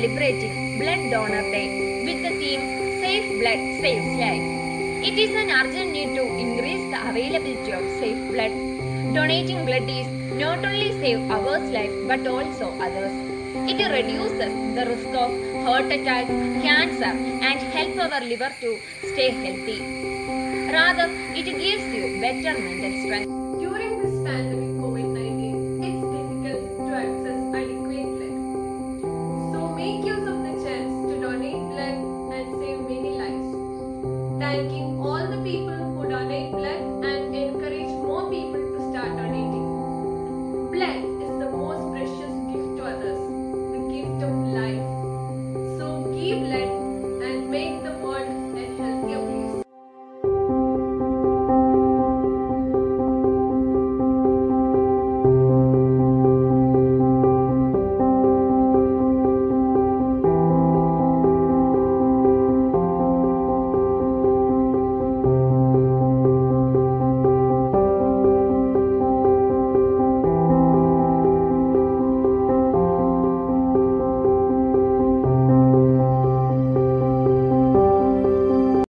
celebrating Blood Donor Day with the theme Safe Blood Saves Life. It is an urgent need to increase the availability of safe blood. Donating blood is not only save our life but also others. It reduces the risk of heart attack, cancer and help our liver to stay healthy. Rather, it gives you better mental strength. During this pandemic,